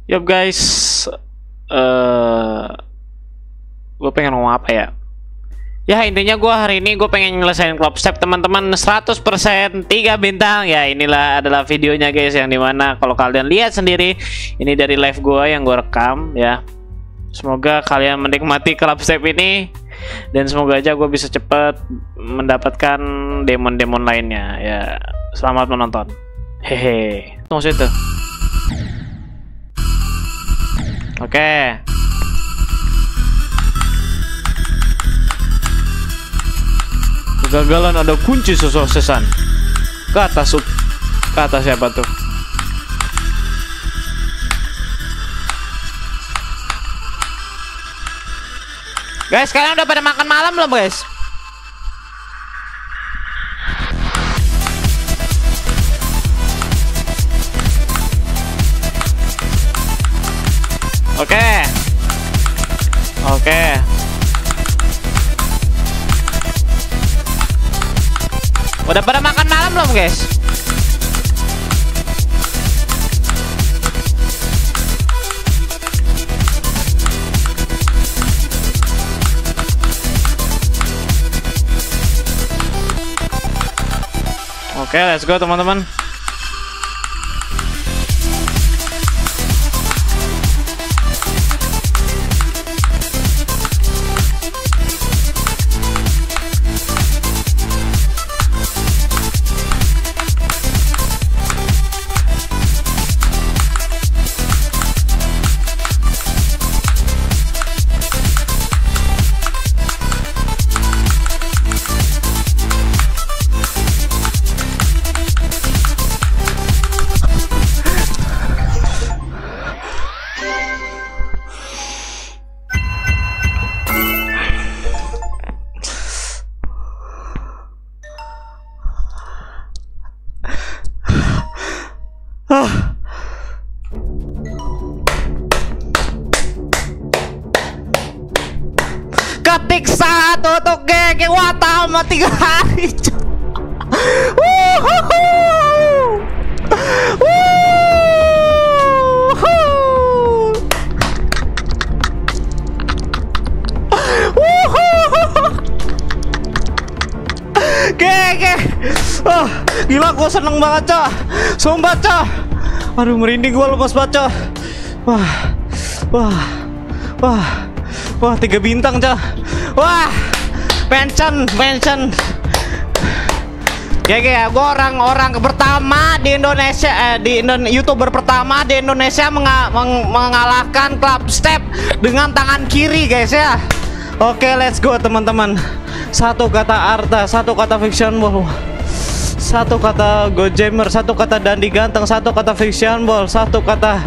Yup guys, gue pengen ngomong apa ya? Ya intinya gue hari ini gue pengen nyelesain Club Step teman-teman 100% 3 bintang. Ya inilah adalah videonya guys, yang dimana kalau kalian lihat sendiri ini dari live gue yang gue rekam ya. Semoga kalian menikmati Club Step ini dan semoga aja gue bisa cepet mendapatkan demon-demon lainnya ya. Selamat menonton. Hehe. Tunggu situ. Oke. Kegagalan ada kunci suksesan. Ke atas ke atas siapa tuh? Guys, kalian udah pada makan malam belum guys? Oke. Udah pada makan malam belum guys? Oke, let's go teman-teman. Ketik satu untuk GG Watama 3 hari. GG. Gila, gue seneng banget cok. Sumpah cok. Aduh, merinding gue lepas baca. Wah 3 bintang cok. Wah, mention. Ya, gue orang pertama di Indonesia, YouTuber pertama di Indonesia mengalahkan Club Step dengan tangan kiri guys ya. Oke, let's go teman-teman. Satu kata Arta, satu kata Fiction Ball, satu kata Gojamer, satu kata Dandi Ganteng, satu kata Fiction Ball, satu kata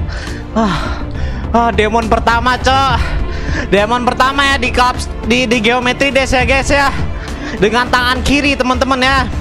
demon pertama cok. Demon pertama ya di geometri des ya guys ya, dengan tangan kiri teman-teman ya.